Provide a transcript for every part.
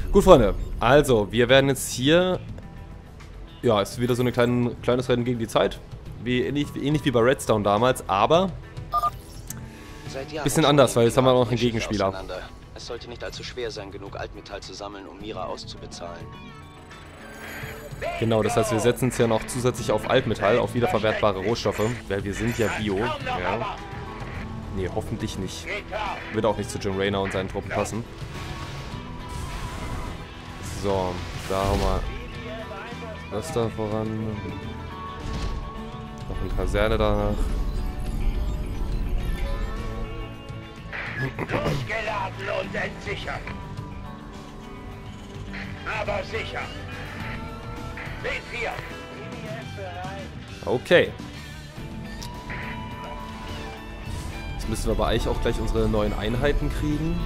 Gut, Freunde. Also, wir werden jetzt hier... Ja, es ist wieder so ein kleines Rennen gegen die Zeit. Ähnlich wie bei Redstone damals, aber... Bisschen anders, weil jetzt haben wir noch einen Gegenspieler. Es sollte nicht allzu schwer sein, genug Altmetall zu sammeln, um Mira auszubezahlen. Genau, das heißt, wir setzen uns ja noch zusätzlich auf Altmetall, auf wiederverwertbare Rohstoffe, weil wir sind ja Bio. Ja. Nee, hoffentlich nicht. Wird auch nicht zu Jim Raynor und seinen Truppen passen. So, da haben wir das da voran. Noch eine Kaserne danach. Durchgeladen und entsichert. Aber sicher. C4. Okay. Jetzt müssen wir aber eigentlich auch gleich unsere neuen Einheiten kriegen.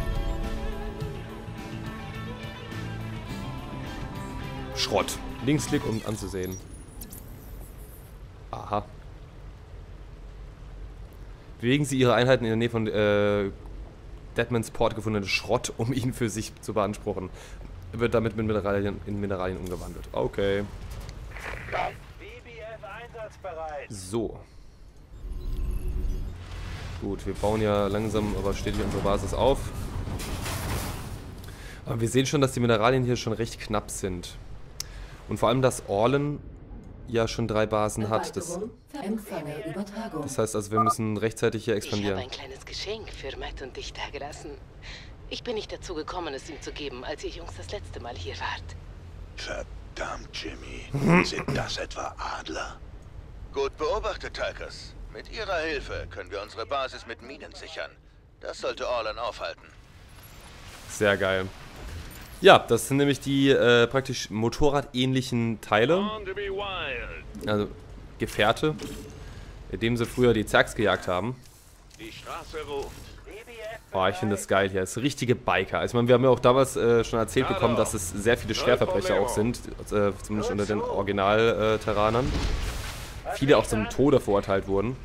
Schrott. Linksklick, um anzusehen. Aha. Bewegen Sie Ihre Einheiten in der Nähe von Deadmans Port gefundenen Schrott, um ihn für sich zu beanspruchen. Wird damit mit in Mineralien umgewandelt. Okay. So. Gut, wir bauen ja langsam aber stetig unsere Basis auf. Aber wir sehen schon, dass die Mineralien hier schon recht knapp sind. Und vor allem, dass Orlan ja schon 3 Basen hat. Das heißt also, wir müssen rechtzeitig hier expandieren. Ich habe ein kleines Geschenk für Matt und dich dagelassen. Ich bin nicht dazu gekommen, es ihm zu geben, als ihr Jungs das letzte Mal hier wart. Verdammt, Jimmy. Sind das etwa Adler? Gut beobachtet, Tychus. Mit Ihrer Hilfe können wir unsere Basis mit Minen sichern. Das sollte Orlan aufhalten. Sehr geil. Ja, das sind nämlich die praktisch motorradähnlichen Teile. Also Gefährte, mit denen sie früher die Zergs gejagt haben. Die Straße ruft. Boah, ich finde das geil hier. Das ist richtige Biker. Also, ich meine, wir haben ja auch damals schon erzählt bekommen, dass es sehr viele Schwerverbrecher auch sind. Zumindest unter den Original-Terranern. Viele auch zum Tode verurteilt wurden.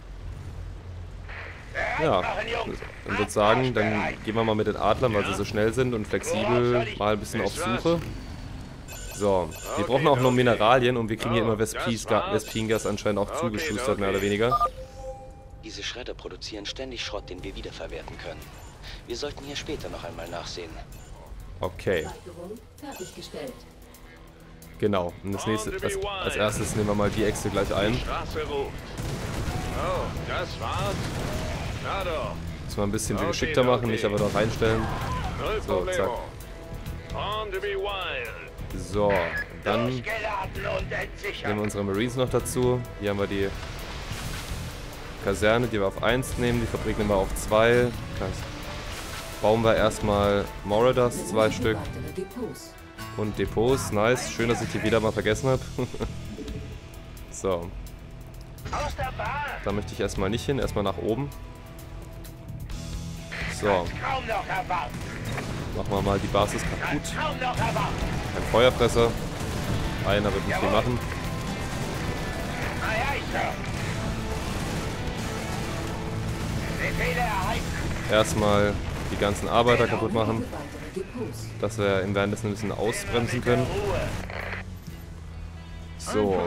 Ja, dann würde ich sagen, dann gehen wir mal mit den Adlern, weil sie so schnell sind und flexibel, mal ein bisschen auf Suche. So, wir brauchen auch noch Mineralien und wir kriegen hier immer Vespingas anscheinend auch zugeschustert, mehr oder weniger. Diese Schredder produzieren ständig Schrott, den wir wiederverwerten können. Wir sollten hier später noch einmal nachsehen. Okay. Genau, und das nächste, als erstes nehmen wir mal die Äxte gleich ein. Oh, das war's. Na doch. Muss man ein bisschen geschickter machen, nicht aber noch reinstellen. So, zack. So, dann nehmen wir unsere Marines noch dazu. Hier haben wir die Kaserne, die wir auf 1 nehmen. Die Fabrik nehmen wir auf 2. Bauen wir erstmal Marauders, 2 Stück. Und Depots, nice. Schön, dass ich die wieder mal vergessen habe. So. Da möchte ich erstmal nicht hin, erstmal nach oben. So. Machen wir mal die Basis kaputt. Ein Feuerfresser. Einer wird nicht viel machen. Erstmal die ganzen Arbeiter kaputt machen. Dass wir im währenddessen ein bisschen ausbremsen können. So.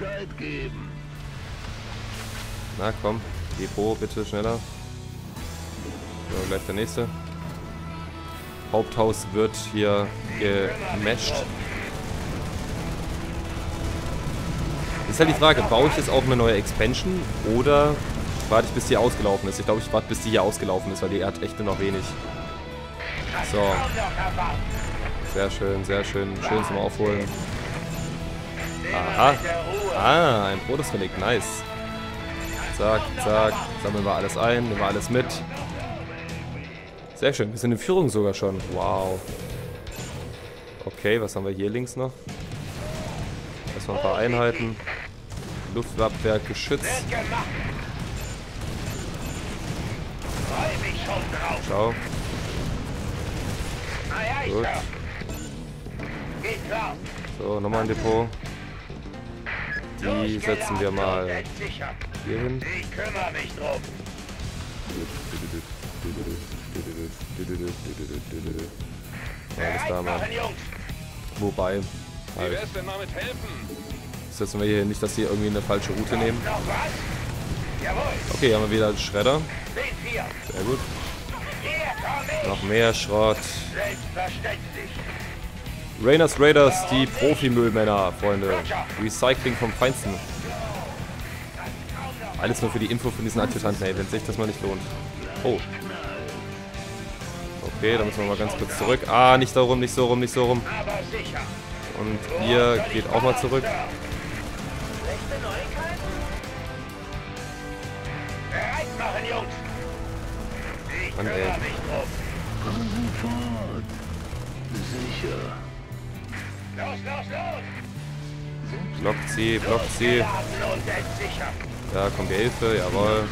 Na komm, Depot bitte schneller. So, gleich der nächste. Haupthaus wird hier gemasht. Ist halt die Frage, baue ich jetzt auch eine neue Expansion oder warte ich bis die ausgelaufen ist? Ich glaube, ich warte bis die hier ausgelaufen ist, weil die hat echt nur noch wenig. So. Sehr schön, sehr schön. Schön zum Aufholen. Aha. Ah, ein Protoss-Relikt, nice. Zack, zack. Sammeln wir alles ein, nehmen wir alles mit. Sehr schön, wir sind in Führung sogar schon. Wow. Okay, was haben wir hier links noch? Erstmal ein paar Einheiten. Luftwabwehr, Geschütz. Ciao. Gut. So, nochmal ein Depot. Die setzen wir mal hier hin. Ich kümmere mich drum. Ja, das Aufnahme. Wobei, Wie halt, wär's denn mal mit helfen? setzen wir hier nicht, dass die irgendwie eine falsche Route nehmen. Okay, hier haben wir wieder einen Schredder. Sehr gut. Noch mehr Schrott. Rayners Raiders, die Profi-Müllmänner, Freunde. Recycling vom Feinsten. Alles nur für die Info von diesen Adjutanten, ey, wenn sich das mal nicht lohnt. Oh. Okay, da müssen wir mal ganz kurz zurück. Ah, nicht darum, nicht so rum, nicht so rum. Und ihr geht auch mal zurück. Mann, ey. Blockt sie, blockt sie. Da kommt die Hilfe, jawohl.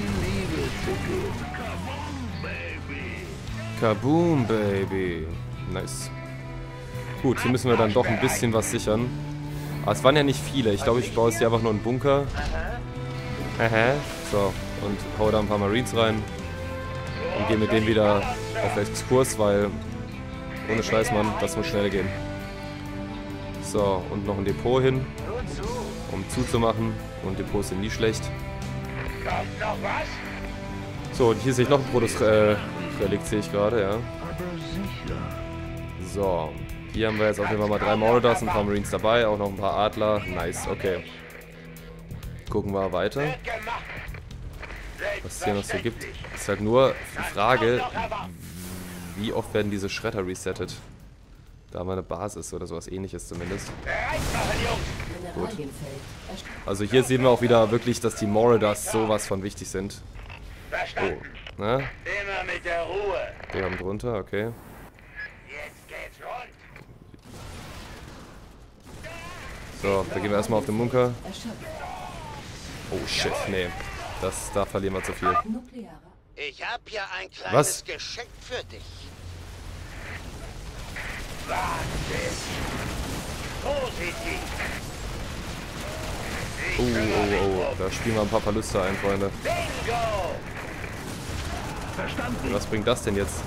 Kaboom, Baby. Nice. Gut, hier müssen wir dann doch ein bisschen was sichern. Aber es waren ja nicht viele. Ich glaube, ich baue jetzt hier einfach nur einen Bunker. So, und hau da ein paar Marines rein. Und gehe mit denen wieder auf Exkurs, weil ohne Scheiß, Mann, das muss schnell gehen. So, und noch ein Depot hin, um zuzumachen. Und Depots sind nie schlecht. So, und hier sehe ich noch ein Produkt-Relikt, sehe ich gerade, ja. So, hier haben wir jetzt auf jeden Fall mal 3 Marauders, ein paar Marines dabei, auch noch ein paar Adler. Nice, okay. Gucken wir weiter. Was es hier noch so gibt. Ist halt nur die Frage, wie oft werden diese Schredder resettet. Da haben wir eine Basis oder sowas ähnliches zumindest. Gut. Also hier sehen wir auch wieder wirklich, dass die Marauders sowas von wichtig sind. Oh, ne? Wir haben drunter, okay. So, da gehen wir erstmal auf den Bunker. Oh shit, nee. Da verlieren wir zu viel. Ich habe hier ein kleines Was? Geschenk für dich. Oh, da spielen wir ein paar Verluste ein, Freunde. Was bringt das denn jetzt?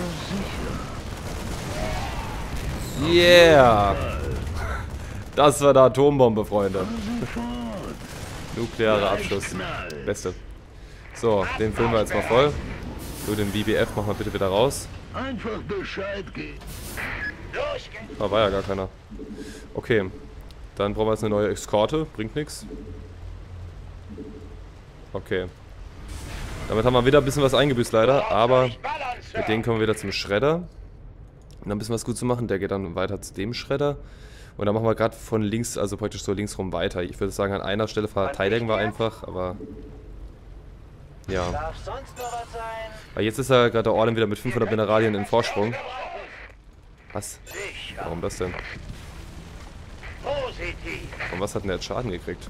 Yeah! Das war eine Atombombe, Freunde. Nuklearer Abschluss. Beste. So, den füllen wir jetzt mal voll. So, den BBF machen wir bitte wieder raus. Einfach Bescheid geben. Da war ja gar keiner. Okay. Dann brauchen wir jetzt eine neue Eskorte. Bringt nichts. Okay. Damit haben wir wieder ein bisschen was eingebüßt leider. Aber mit denen kommen wir wieder zum Schredder. Um ein bisschen was gut zu machen. Der geht dann weiter zu dem Schredder. Und dann machen wir gerade von links, also praktisch so links rum weiter. Ich würde sagen, an einer Stelle verteidigen wir einfach, aber ja. Aber jetzt ist ja gerade der Orden wieder mit 500 Mineralien in Vorsprung. Was? Warum das denn? Von was hat denn der jetzt Schaden gekriegt?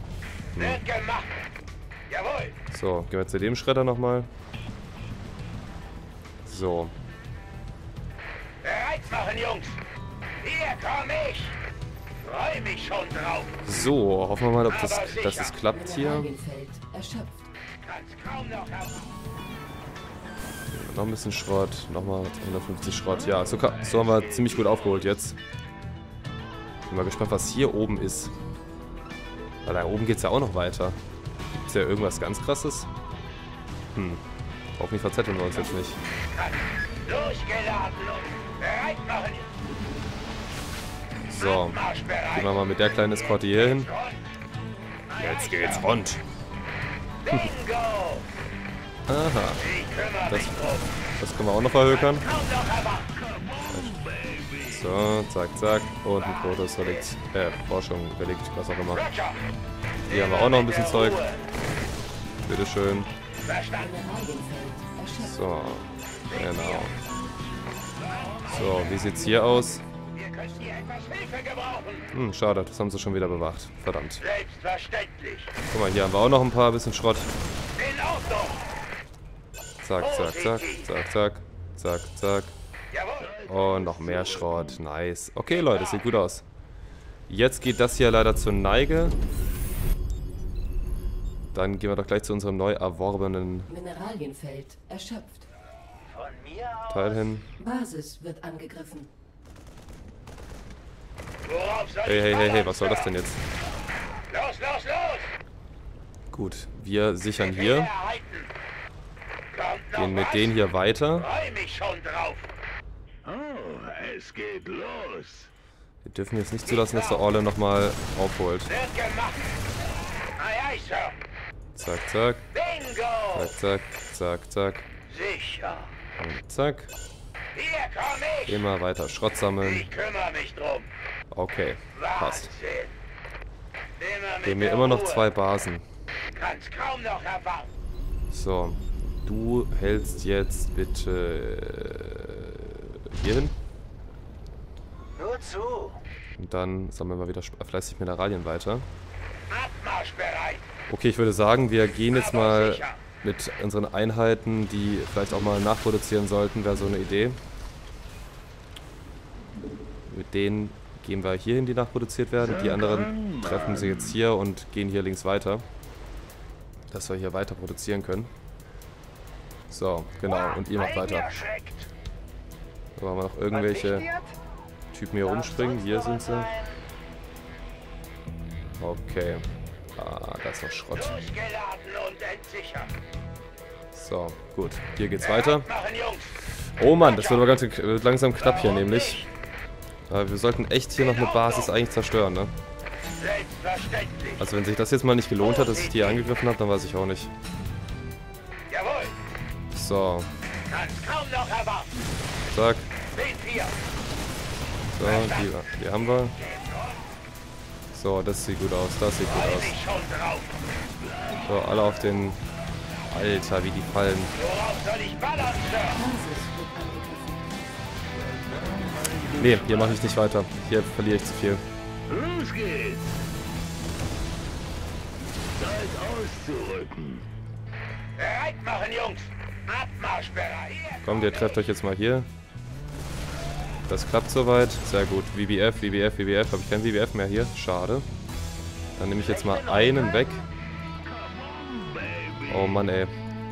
So, gehen wir zu dem Schredder nochmal. So. Bereit machen, Jungs! Hier komm ich! Freu mich schon drauf! So, hoffen wir mal, ob das klappt hier. Noch ein bisschen Schrott, nochmal 250 Schrott. Ja, so haben wir ziemlich gut aufgeholt jetzt. Bin mal gespannt, was hier oben ist. Weil da oben geht es ja auch noch weiter. Gibt es ja irgendwas ganz Krasses? Hoffentlich verzetteln wir uns jetzt nicht. So, gehen wir mal mit der kleinen Eskorte hier hin. Jetzt geht's rund. Aha. Das können wir auch noch verhökern. So, zack, zack. Und ein Protoss-Relikt. Forschung, Relikt, was auch immer. Hier haben wir auch noch ein bisschen Zeug. Bitteschön. So, genau. So, wie sieht's hier aus? Schade, das haben sie schon wieder bewacht. Verdammt. Guck mal, hier haben wir auch noch ein paar bisschen Schrott. Zack, zack, zack, zack, zack, zack, zack. Und noch mehr Schrott. Nice. Okay, Leute, sieht gut aus. Jetzt geht das hier leider zur Neige. Dann gehen wir doch gleich zu unserem neu erworbenen Mineralienfeld erschöpft. Teil hin. Basis wird angegriffen. Worauf soll Hey, ich hey, hey, hey, ballern, was soll das Sir? denn jetzt? Los, los, los! Gut, wir sichern hier. Erhalten. Kommt noch Gehen mit was? denen hier weiter. Freu mich schon drauf. Oh, es geht los. Wir dürfen jetzt nicht zulassen, dass der Orle nochmal aufholt. Wird gemacht. Aye, aye, Sir. Zack, zack. Bingo! Zack, zack, zack, zack. Sicher. Und zack. Hier komm ich. Immer weiter Schrott sammeln. Ich kümmere mich drum. Okay, passt. Wahnsinn. Immer mit Wir haben hier der immer noch Ruhe. 2 Basen. Kann's kaum noch erwarten. So, du hältst jetzt bitte hier hin. Nur zu. Und dann sammeln wir wieder fleißig Mineralien weiter. Abmarsch bereit. Okay, ich würde sagen, wir gehen jetzt mal mit unseren Einheiten, die vielleicht auch mal nachproduzieren sollten, wäre so eine Idee. Mit denen gehen wir hier hin, die nachproduziert werden. Die anderen treffen sie jetzt hier und gehen hier links weiter. Dass wir hier weiter produzieren können. So, genau. Und ihr macht weiter. So, haben wir noch irgendwelche Typen hier rumspringen. Hier sind sie. Okay. Ah, da ist noch Schrott. Losgeladen und entsichert. So, gut. Hier geht's weiter. Machen, Jungs. Oh Mann, das wird aber ganz langsam knapp hier nämlich. Wir sollten echt hier noch eine Basis eigentlich zerstören, ne? Selbstverständlich. Also wenn sich das jetzt mal nicht gelohnt hat, dass ich die hier angegriffen habe, dann weiß ich auch nicht. Jawohl. So, Kann's kaum noch erwarten. zack. Sind wir. So, die haben wir. So, das sieht gut aus, das sieht gut Freu aus. mich schon drauf. So, alle auf den... Alter, wie die fallen. Worauf soll ich ballern, Sir? Nee, hier mache ich nicht weiter. Hier verliere ich zu viel. Los geht's. Zeit auszurücken. Bereit machen, Jungs. Abmarsch bereit. Komm, ihr trefft euch jetzt mal hier. Das klappt soweit. Sehr gut. WBF, WBF, WBF. Habe ich kein WBF mehr hier? Schade. Dann nehme ich jetzt mal einen weg. Oh Mann, ey.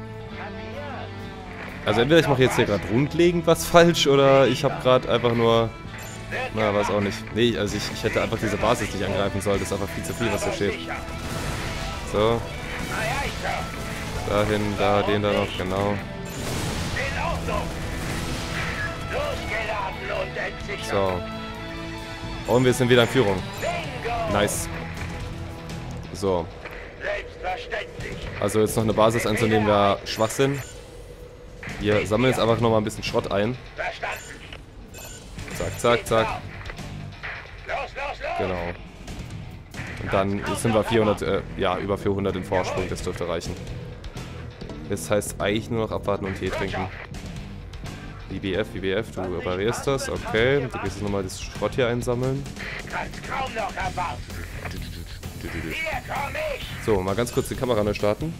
Also entweder ich mache jetzt hier gerade grundlegend was falsch oder ich habe gerade einfach nur... Na, weiß auch nicht. Nee, also ich hätte einfach diese Basis nicht angreifen sollen. Das ist einfach viel zu viel, was da steht. So. Dahin, da, den da noch, genau. In Ordnung. Losgeladen und entsichert. So. Und wir sind wieder in Führung. Bingo. Nice. So. Selbstverständlich. Also jetzt noch eine Basis einzunehmen wäre Schwachsinn. Wir sammeln jetzt einfach nochmal ein bisschen Schrott ein. Verstanden. Zack, zack, zack. Los, los, los. Genau. Und dann sind wir 400, ja, über 400 in Vorsprung. Das dürfte reichen. Das heißt eigentlich nur noch abwarten und Tee trinken. WBF, WBF, du reparierst das. Okay, du gehst jetzt nochmal das Schrott hier einsammeln. Kann's kaum noch erwarten. Hier komm ich. So, mal ganz kurz die Kamera neu starten.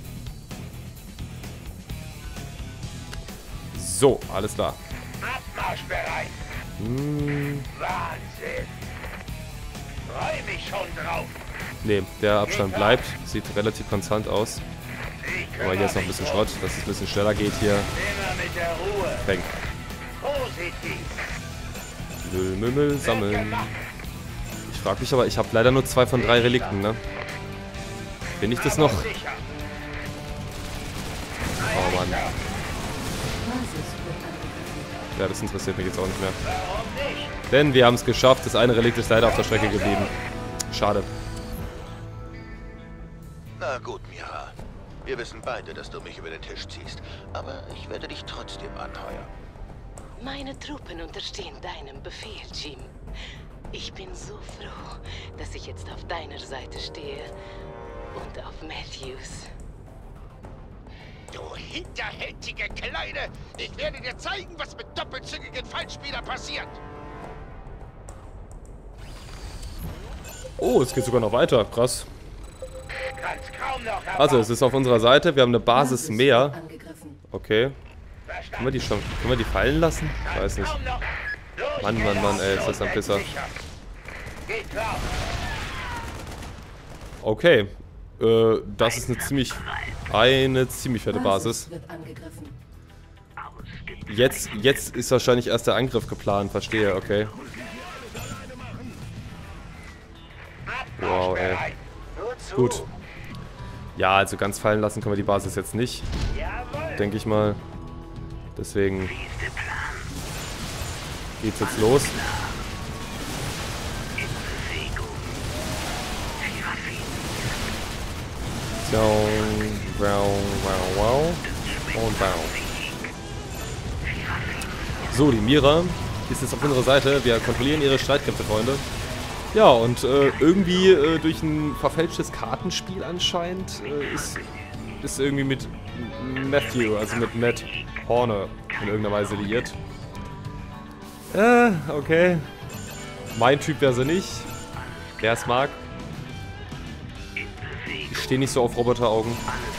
So, alles klar. Abmarsch bereit. Hm, Wahnsinn. Freu mich schon drauf. nee, der Abstand bleibt. Sieht relativ konstant aus. Ich Aber hier ist noch ein bisschen Schrott, dass es ein bisschen schneller geht hier. Immer mit der Ruhe. Bang. Positiv. Müll, sammeln. Ich frage mich aber, ich habe leider nur 2 von 3 Relikten, ne? Bin ich das noch? Sicher. Oh Mann. Ja, das interessiert mich jetzt auch nicht mehr. Warum nicht? Denn wir haben es geschafft. Das eine Relikt ist leider auf der Strecke geblieben. Schade. Na gut, Mira. Wir wissen beide, dass du mich über den Tisch ziehst. Aber ich werde dich trotzdem anheuern. Meine Truppen unterstehen deinem Befehl, Jim. Ich bin so froh, dass ich jetzt auf deiner Seite stehe. Und auf Matthews. Du hinterhältige Kleine! Ich werde dir zeigen, was mit doppelzüngigen Fallspielern passiert! Oh, es geht sogar noch weiter. Krass. Kann's kaum noch erwarten. Also, es ist auf unserer Seite. Wir haben eine Basis mehr. Angegriffen. Okay. Verstanden. Können wir die fallen lassen? Ich weiß nicht. Kaum noch. Mann, ey, ist das ein Pisser. Geht klar. Okay. Das ist eine ziemlich fette Basis. Wird angegriffen. Jetzt ist wahrscheinlich erst der Angriff geplant. Verstehe, okay. Wow, ey. Gut. Ja, also ganz fallen lassen können wir die Basis jetzt nicht. Denke ich mal. Deswegen geht's jetzt los. Und so, die Mira ist jetzt auf unserer Seite. Wir kontrollieren ihre Streitkräfte, Freunde. Ja, und irgendwie durch ein verfälschtes Kartenspiel anscheinend ist irgendwie mit Matthew, also mit Matt Horner in irgendeiner Weise liiert. Okay. Mein Typ wäre sie nicht. Wer es mag. Ich stehe nicht so auf Roboteraugen.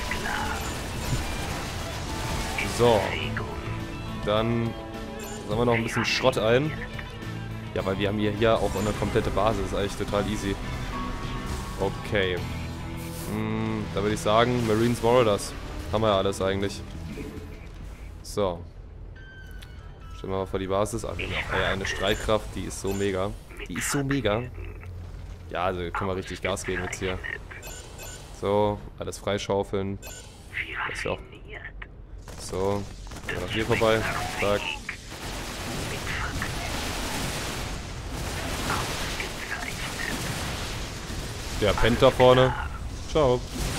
So. Dann sammeln wir noch ein bisschen Schrott ein. Ja, weil wir haben hier auch eine komplette Basis. Ist eigentlich total easy. Okay. Da würde ich sagen, Marines Marauders. Haben wir ja alles eigentlich. So. Stellen wir mal vor die Basis. Ah, wir haben ja eine Streitkraft, die ist so mega. Die ist so mega. Ja, also können wir richtig Gas geben jetzt hier. So, alles freischaufeln. Das ist ja auch. So. Noch hier vorbei. Zack. Der pennt da vorne. Ciao.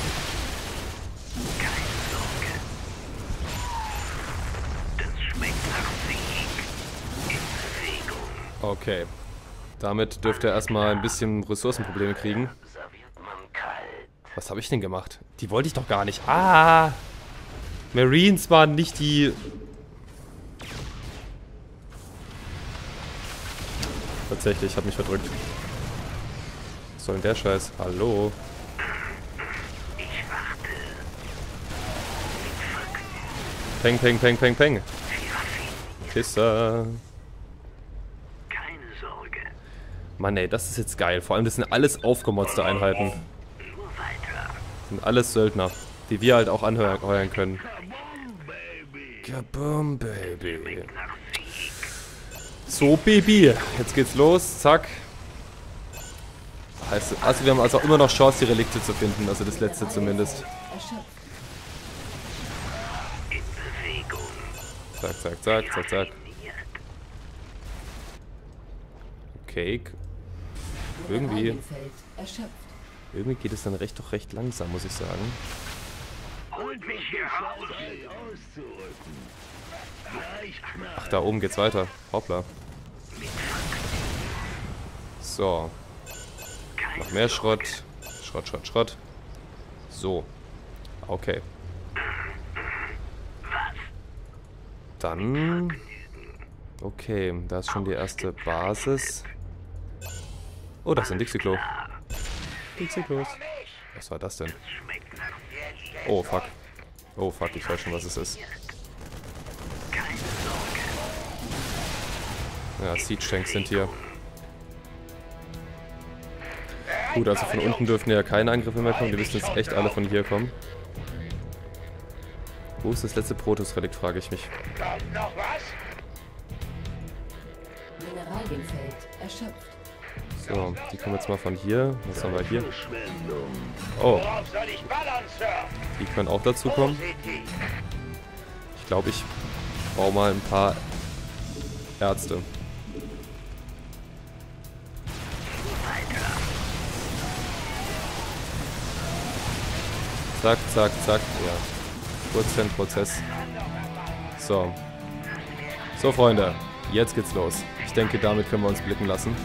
Okay. Damit dürfte er erstmal ein bisschen Ressourcenprobleme kriegen. Was habe ich denn gemacht? Die wollte ich doch gar nicht. Ah! Marines waren nicht die... Tatsächlich, ich habe mich verdrückt. Was soll denn der Scheiß? Hallo? Peng, peng, peng, peng, peng. Pisser. Mann ey, das ist jetzt geil. Vor allem, das sind alles aufgemotzte Einheiten. Das sind alles Söldner, die wir halt auch anheuern können. Kaboom, Baby. So, Baby. Jetzt geht's los. Zack. Also wir haben also auch immer noch Chance, die Relikte zu finden. Also das letzte zumindest. Zack, zack, zack, zack, zack. Okay. Irgendwie geht es dann doch recht langsam, muss ich sagen. Ach, da oben geht's weiter. Hoppla. So. Noch mehr Schrott. Schrott, Schrott, Schrott. So. Okay. Dann... Okay, da ist schon die erste Basis. Oh, das ist ein Dixie-Klo. Dixie-Klos. Was war das denn? Oh, fuck. Oh, fuck, ich weiß schon, was es ist. Ja, Siege-Tanks sind hier. Gut, also von unten dürften ja keine Angriffe mehr kommen. Die müssen jetzt echt alle von hier kommen. Wo ist das letzte Protoss-Relikt, frage ich mich. Mineralienfeld erschöpft. So, die kommen jetzt mal von hier. Was haben wir hier? Oh. Die können auch dazu kommen. Ich glaube, ich baue mal ein paar Ärzte. Zack, zack, zack. Ja. Kurzen Prozess. So. So, Freunde. Jetzt geht's los. Ich denke, damit können wir uns blicken lassen.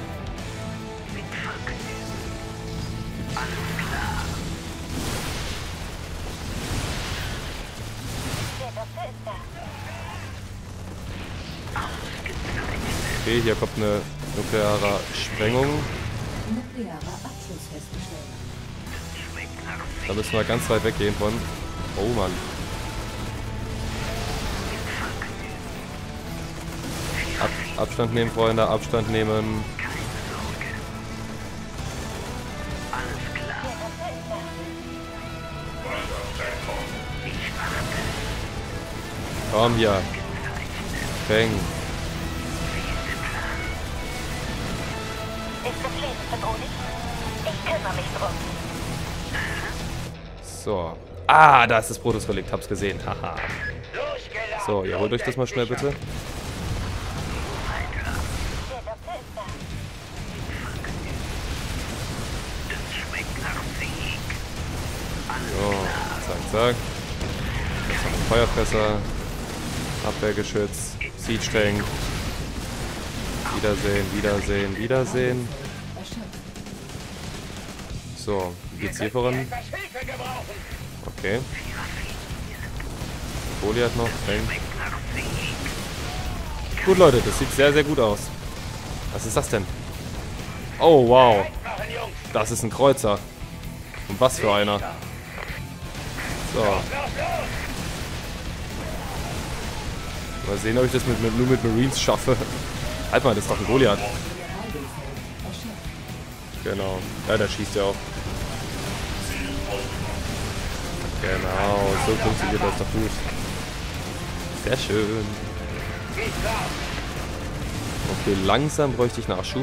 Okay, hier kommt eine nukleare Sprengung. Da müssen wir ganz weit weggehen von. Oh Mann. Abstand nehmen, Freunde, Abstand nehmen. Komm hier. Bang. Ist das Leben bedrohlich? So. Ah, da ist das Protoss-Relikt. Hab's gesehen. Haha. So, ihr holt euch das mal schnell, bitte. So, zack, zack. Jetzt haben wir Feuerfresser. Abwehrgeschütz. Siege Tank. Wiedersehen, wiedersehen, wiedersehen. So, wie geht's hier voran? Okay. Goliath noch. Tank. Gut, Leute, das sieht sehr, sehr gut aus. Was ist das denn? Oh, wow. Das ist ein Kreuzer. Und was für einer. So. Mal sehen, ob ich das nur mit Marines schaffe. Halt mal, das ist doch ein Goliath. Genau. Ja, der schießt ja auch. Genau, so funktioniert das doch gut. Sehr schön. Okay, langsam bräuchte ich Nachschub.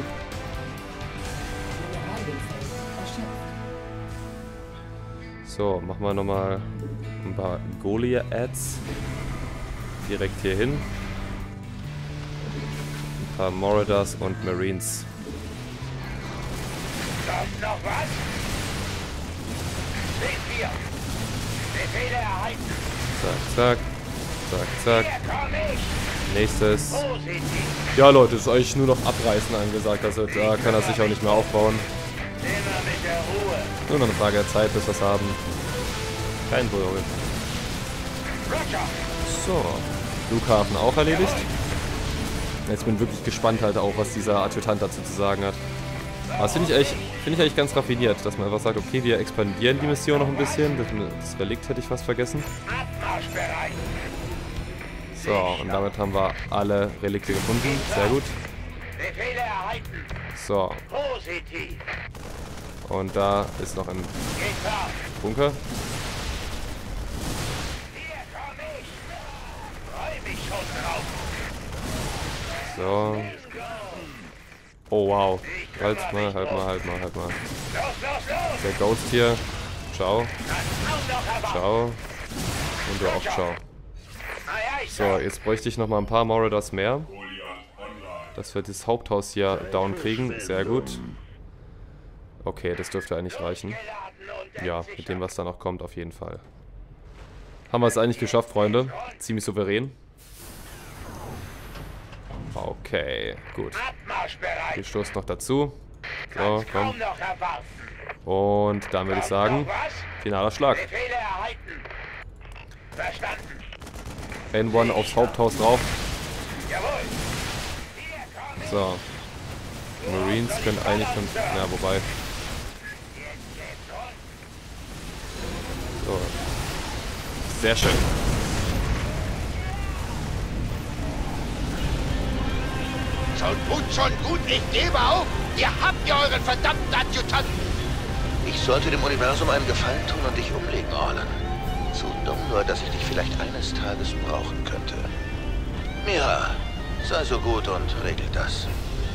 So, machen wir nochmal ein paar Goliaths direkt hier hin. Ein paar Marauders und Marines. Kommt noch was? C4. Befehle erhalten. Zack, zack. Zack, zack. Hier komm ich. Nächstes. Positiv. Ja, Leute, ist eigentlich nur noch abreißen angesagt. Also da kann er sich auch nicht mehr aufbauen. Immer mit der Ruhe. Nur noch eine Frage der Zeit, bis wir es haben. Kein Problem. Roger. So, Flughafen auch erledigt. Jetzt bin ich wirklich gespannt halt auch, was dieser Adjutant dazu zu sagen hat. Aber das finde ich eigentlich ganz raffiniert, dass man einfach sagt, okay, wir expandieren die Mission noch ein bisschen. Das Relikt hätte ich fast vergessen. Abmarschbereit. So, und damit haben wir alle Relikte gefunden. Sehr gut. Befehle erhalten. So, Positiv. und da ist noch ein Geht klar. Bunker. Hier komm ich. Freu mich schon drauf. So. Oh, wow. Halt mal. Los, los, los. Der Ghost hier. Ciao. Das Traum noch erwarten. Ciao. Und du auch ciao. Na ja, ich So, jetzt bräuchte ich noch mal ein paar Marauders mehr. Dass wir das Haupthaus hier down kriegen. Sehr gut. Okay, das dürfte eigentlich reichen. Ja, mit dem, was da noch kommt, auf jeden Fall. Haben wir es eigentlich geschafft, Freunde. Ziemlich souverän. Okay, gut. Abmarschbereit. Wir stoßen noch dazu. So, Kaum komm. noch erwarten. Und dann würde ich sagen, Noch was? finaler Schlag. Befehle erhalten. Verstanden. N1 aufs Haupthaus drauf. Jawohl. Hier komm ich. So. Marines können eigentlich schon... Ja, wobei... Jetzt geht's rund. So. Sehr schön. Schon gut, ich gebe auf. Ihr habt ja euren verdammten Adjutanten. Ich sollte dem Universum einen Gefallen tun und dich umlegen, Orlan. So dumm nur, dass ich dich vielleicht eines Tages brauchen könnte. Mira, sei so gut und regel das.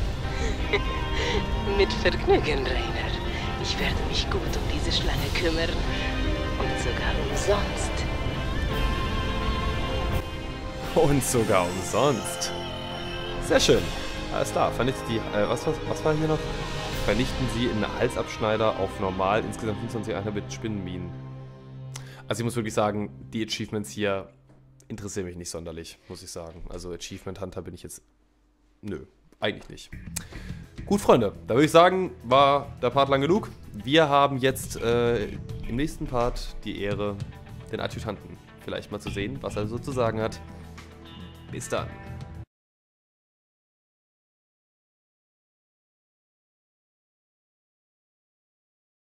Mit Vergnügen, Rainer. Ich werde mich gut um diese Schlange kümmern. Und sogar umsonst. Und sogar umsonst. Sehr schön. Alles klar. Vernichtet die... was war hier noch? Vernichten Sie in Halsabschneider auf normal. Insgesamt 25 Einheiten mit Spinnenminen. Also ich muss wirklich sagen, die Achievements hier interessieren mich nicht sonderlich, muss ich sagen. Also Achievement Hunter bin ich jetzt... Nö, eigentlich nicht. Gut, Freunde, da würde ich sagen, war der Part lang genug. Wir haben jetzt im nächsten Part die Ehre, den Adjutanten vielleicht mal zu sehen, was er so zu sagen hat. Bis dann.